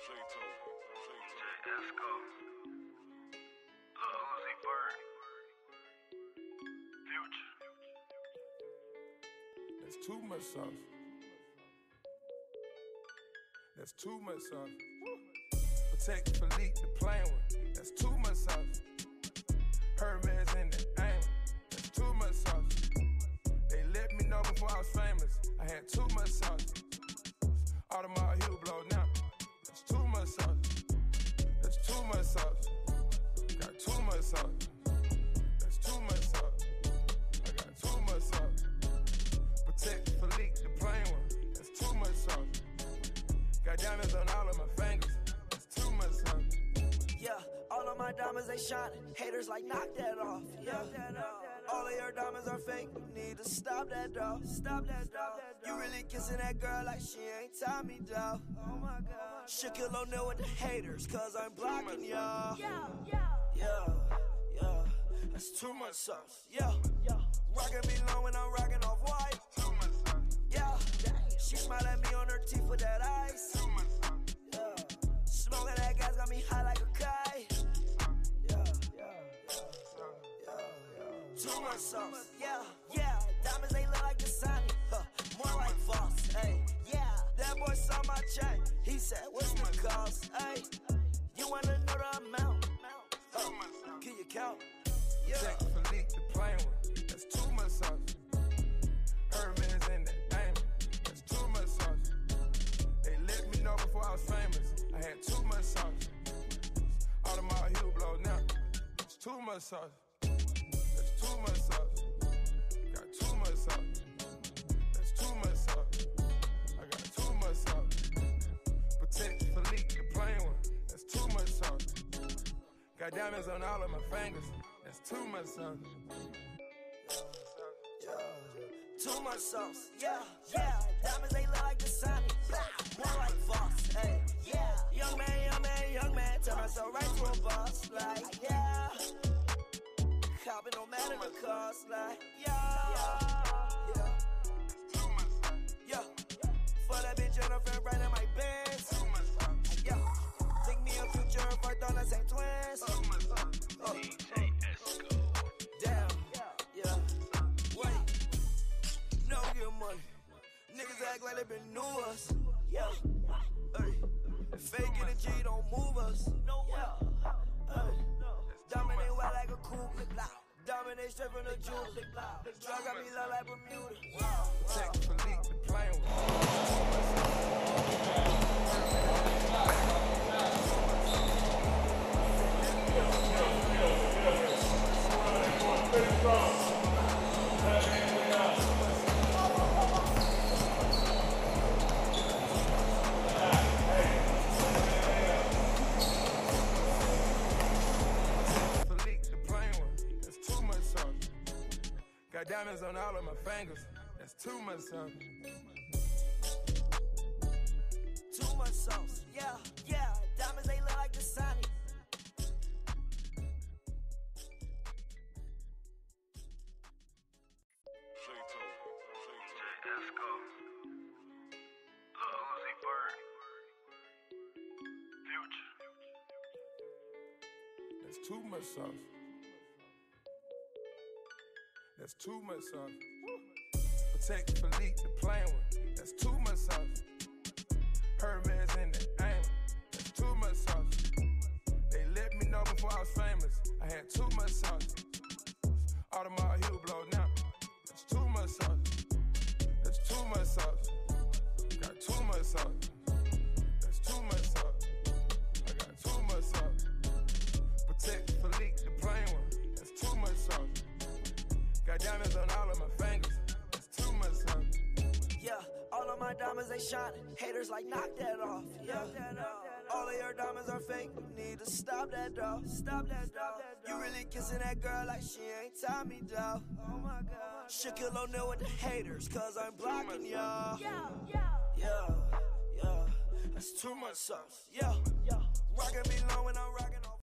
Esco, Lil Uzi Vert, Future. That's too much sauce. That's too much sauce. Protect Philippe, the plain one. That's too much sauce. Hermes in the aim. That's too much sauce. They let me know before I was famous. I had too much sauce. Audemars heel blow now. That's too much sauce. That's too much sauce. Got too much sauce. That's too much sauce. I got too much sauce. Protect Philippe, the plain one. That's too much sauce. Got diamonds on all of my fingers. That's too much sauce. Yeah, all of my diamonds, they shining. Haters like, knock that off. Yeah, all of your diamonds are fake. You need to stop that, dog. Stop that, dog. You really kissing that girl like she ain't Tommy, dog. Oh my God. Shaquille O'Neal with the haters, cause I'm blocking y'all. Yeah. That's too much sauce. Yeah. Rockin' me low when I'm rockin' off white. Yeah. She smile at me on her teeth with that ice. Yeah. Smoking that gas got me high like a kite. Too much sauce. Yeah. Diamonds, they look like the Dasani. More like Voss. Hey. Yeah. That boy saw my chain. He said, what's the cost? Hey. You wanna know the amount? Can you count? Yeah. Check Philippe, the plain one. That's too much sauce. Hermes in the aim. That's too much sauce. They let me know before I was famous. I had too much sauce. Audemars heel blow now. It's too much sauce. That's too much sauce. Got too much sauce. That's too much sauce. I got too much sauce. Protect Philippe, the plain one. That's too much sauce. Got diamonds on all of my fingers. That's too much sauce. Too much sauce. Yeah. Diamonds, they look like the Dasani. More like Voss. Hey. Yeah. Young man. Turn myself right to a boss. Like, yeah. Copping no matter the cost. Like, yeah. For that bitch on her friend right in my Benz. Yeah. Think me a future if I thought I same twins. DJ Esco. Damn. Yeah. Wait. No get money. Niggas act like they been new us. Yeah. Hey. Fake energy don't move us. No. Yeah. Hey. Dominate wild like a cougar. Dominate straight from the jewel. Drug got me low like Bermuda. Check Philippe, the plain one. Philippe, the plain one. That's too much sauce. Got diamonds on all of my fingers. That's too much sauce. Too much sauce. Yeah. Diamonds, they look like the Dasani. Esco, Lil Uzi Vert, Future. That's too much sauce. That's too much sauce. Protect Philippe, the plain one. That's too much sauce. Hermes in the aim. That's too much sauce. They let me know before I was famous. I had too much sauce. Audemars heel blow now. That's too much sauce. That's too much sauce. Got too much sauce. That's too much sauce. I got too much sauce. Protect Philippe, the plain one. That's too much sauce. Got diamonds on all of my fingers. That's too much sauce. Yeah, all of my diamonds, they shining. Haters like, knock that off. Yeah, all of your diamonds are fake. You need to stop that, dog. Stop that, dog. You really kissing that girl like she ain't Tommy, dog. Oh my God. Shaquille O'Neal with the haters, cause I'm blocking y'all. Yeah. That's too much sauce. Yeah. Rockin' me low when I'm rockin' off.